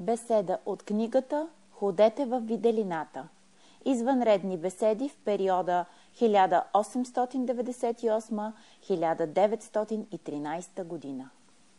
Беседа от книгата "Ходете във виделината". Извънредни беседи в периода 1898-1913 година.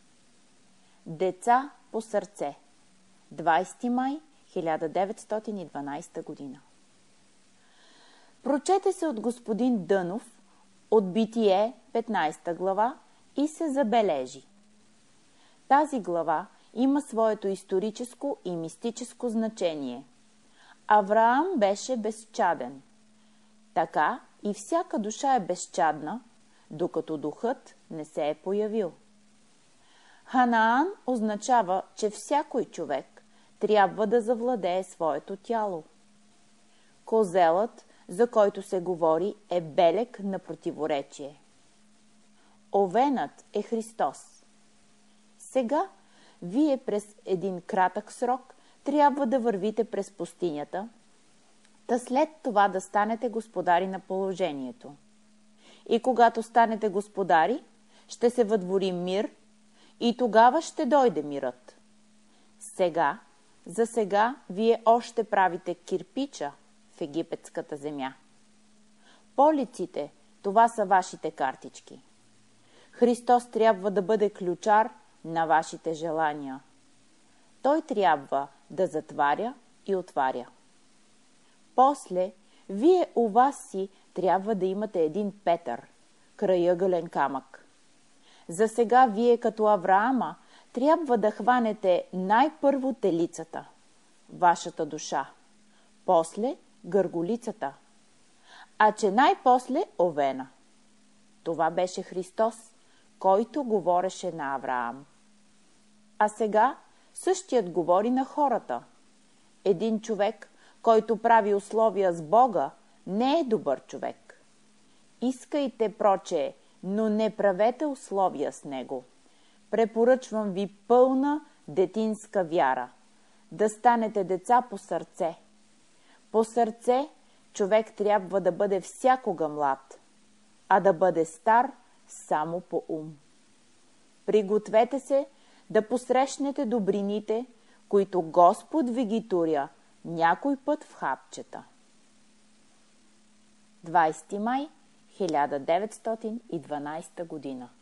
Деца по сърце. 20 май 1912 година. Прочете се от господин Дънов от Битие, 15 глава, и се забележи. Тази глава има своето историческо и мистическо значение. Авраам беше безчаден. Така и всяка душа е безчадна, докато духът не се е появил. Ханаан означава, че всякой човек трябва да завладее своето тяло. Козелът, за който се говори, е белег на противоречие. Овенът е Христос. Сега вие през един кратък срок трябва да вървите през пустинята, та след това да станете господари на положението. И когато станете господари, ще се въдвори мир и тогава ще дойде мирът. За сега вие още правите кирпича в египетската земя. Полиците, това са вашите картички. Христос трябва да бъде ключар на вашите желания. Той трябва да затваря и отваря. После, вие у вас си трябва да имате един Петър, краягълен камък. За сега вие като Авраама трябва да хванете най-първо телицата, вашата душа, после гърголицата, а че най-после овена. Това беше Христос, който говореше на Авраам. А сега същият говори на хората. Един човек, който прави условия с Бога, не е добър човек. Искайте прочее, но не правете условия с него. Препоръчвам ви пълна детинска вяра. Да станете деца по сърце. По сърце човек трябва да бъде всякога млад, а да бъде стар само по ум. Пригответе се да посрещнете добрините, които Господ ви ги туря някой път в хапчета. 20 май 1912 година.